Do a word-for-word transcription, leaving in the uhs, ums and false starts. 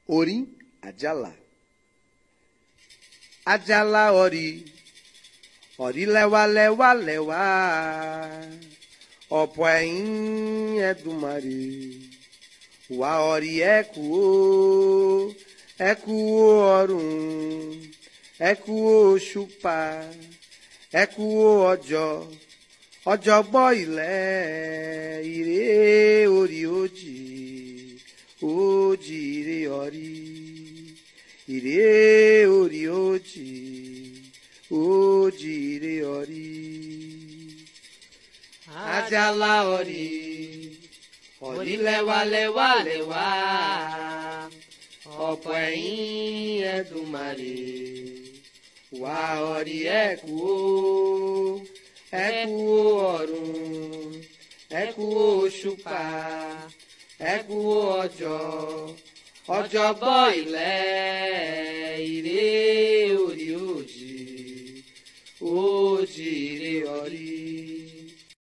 Orin Àjàlà. Àjàlà ori, ori lẹ́wà lẹ́wà lẹ́wà, ọ̀pọ̀ ẹ̀yìn Ẹ̀dùmarè, wà ori ẹ kú o, ẹ kú o ọ̀run, ẹ kú o òṣùpá, ẹ kú o ọjọ́, ọjọ́ gbọ́ ilẹ̀, ire orí òjì, òjì ire ori, ire orí òjì, òjì ire ori. Àjàlà ori, ori lẹ́wà lẹ́wà lẹ́wà, ọ̀pọ̀ ẹ̀yìn Ẹ̀dùmarè, wà ori ẹ kú o, ẹ kú o ọ̀run, ẹ kú o òṣùpá, ẹ kú o ọjọ́, ọjọ́ bọ́ ilẹ̀, ire orí òjì, òjì ire ori.